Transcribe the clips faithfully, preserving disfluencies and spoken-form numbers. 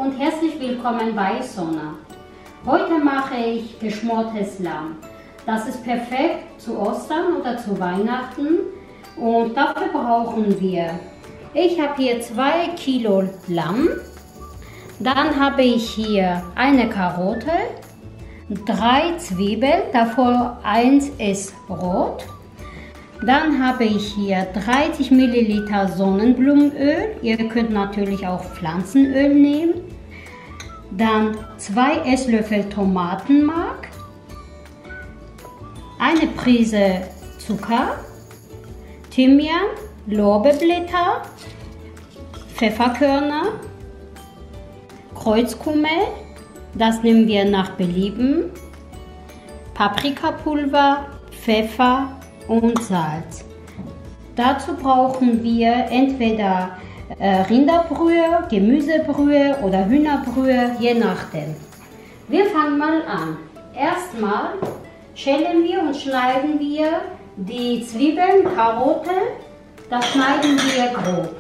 und herzlich willkommen bei Sona. Heute mache ich geschmortes Lamm. Das ist perfekt zu Ostern oder zu Weihnachten und dafür brauchen wir, ich habe hier zwei Kilo Lamm, dann habe ich hier eine Karotte, drei Zwiebeln, davon eins ist rot. Dann habe ich hier dreißig Milliliter Sonnenblumenöl. Ihr könnt natürlich auch Pflanzenöl nehmen. Dann zwei Esslöffel Tomatenmark, eine Prise Zucker, Thymian, Lorbeerblätter, Pfefferkörner, Kreuzkümmel, das nehmen wir nach Belieben, Paprikapulver, Pfeffer und Salz. Dazu brauchen wir entweder äh, Rinderbrühe, Gemüsebrühe oder Hühnerbrühe, je nachdem. Wir fangen mal an. Erstmal schälen wir und schneiden wir die Zwiebeln, Karotte, das schneiden wir grob.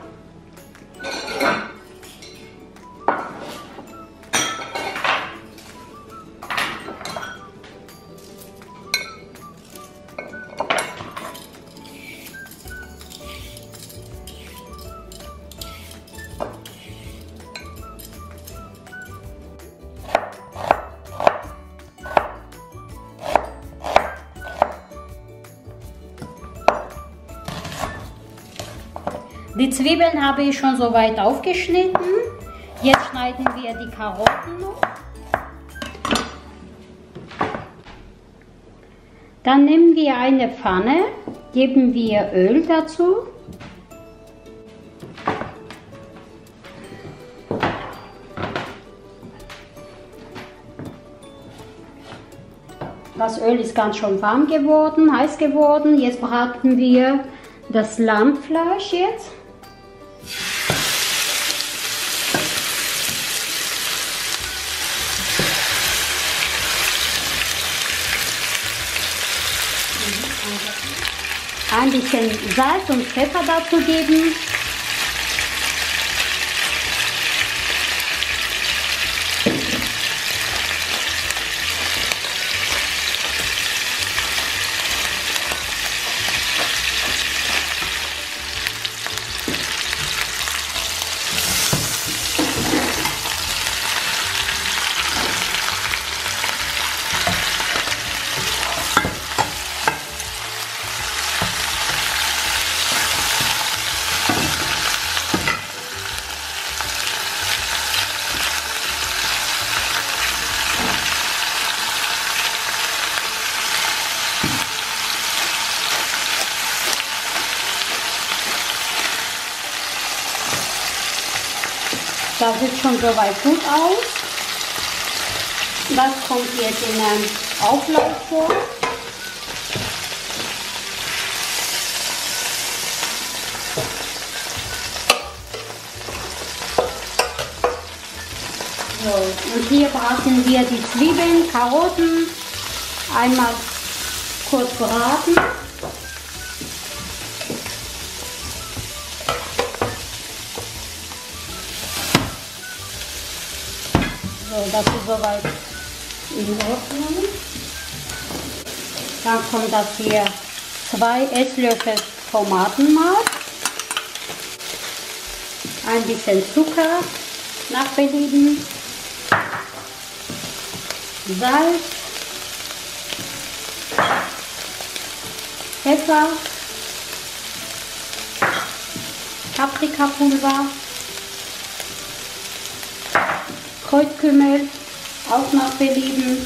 Die Zwiebeln habe ich schon so weit aufgeschnitten. Jetzt schneiden wir die Karotten noch. Dann nehmen wir eine Pfanne, geben wir Öl dazu. Das Öl ist ganz schön warm geworden, heiß geworden. Jetzt braten wir das Lammfleisch jetzt. Ein bisschen Salz und Pfeffer dazu geben. Das sieht schon soweit gut aus. Das kommt jetzt in einen Auflauf vor. So, und hier braten wir die Zwiebeln, Karotten einmal kurz braten. So, das ist soweit in Ordnung. Dann kommt das hier zwei Esslöffel Tomatenmark, ein bisschen Zucker nach Belieben, Salz, Pfeffer, Paprikapulver, Kreuzkümmel, auch nach Belieben,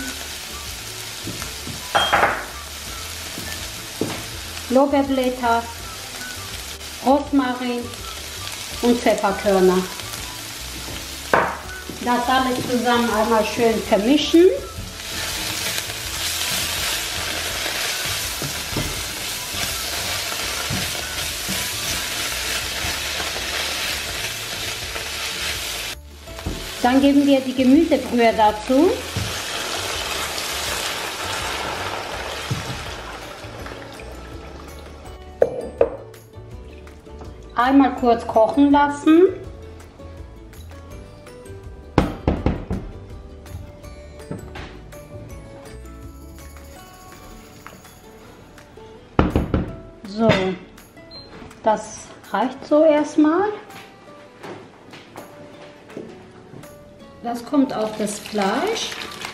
Lorbeerblätter, Rosmarin und Pfefferkörner. Das alles zusammen einmal schön vermischen. Dann geben wir die Gemüsebrühe dazu. Einmal kurz kochen lassen. So, das reicht so erstmal. Das kommt auf das Fleisch.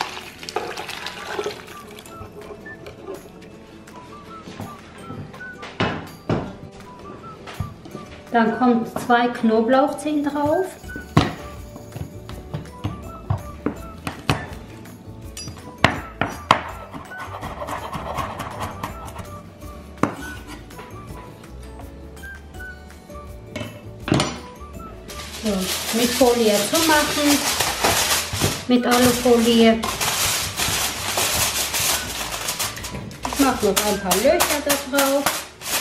Dann kommt zwei Knoblauchzehen drauf. So, mit Folie zumachen, mit Alufolie. Ich mache noch ein paar Löcher da drauf.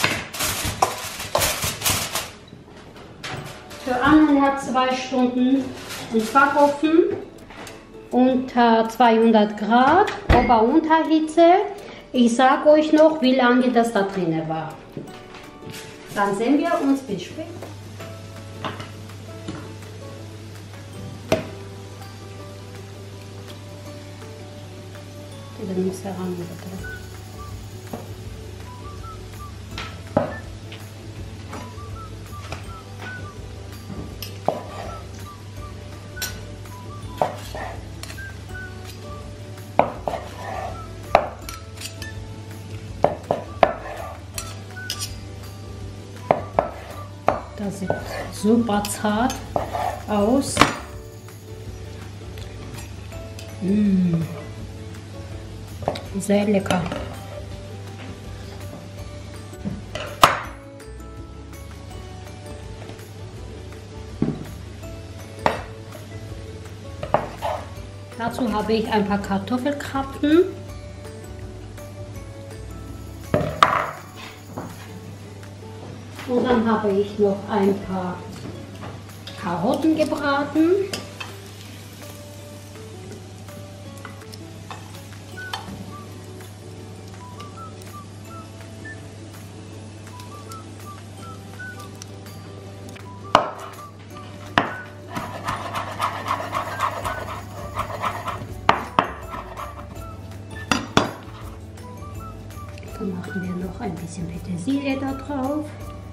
Für eineinhalb, zwei Stunden im Backofen unter zweihundert Grad, Ober-Unterhitze. Ich sage euch noch, wie lange das da drin war. Dann sehen wir uns bis später. Den muss heran wieder. Das sieht super zart aus. Mmh. Sehr lecker. Dazu habe ich ein paar Kartoffelkrapfen. Und dann habe ich noch ein paar Karotten gebraten. Dann machen wir noch ein bisschen Petersilie da drauf.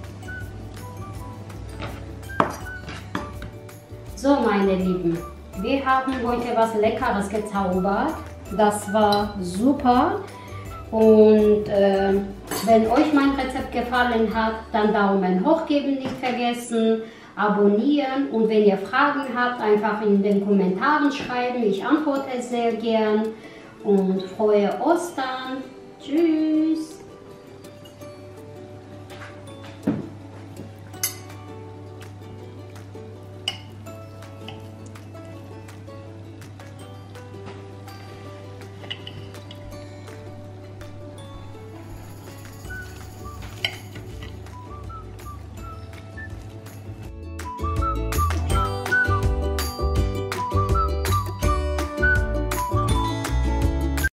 So, meine Lieben, wir haben heute was Leckeres gezaubert. Das war super. Und äh, wenn euch mein Rezept gefallen hat, dann Daumen hoch geben nicht vergessen, abonnieren. Und wenn ihr Fragen habt, einfach in den Kommentaren schreiben. Ich antworte sehr gern und frohe Ostern. Tschüss.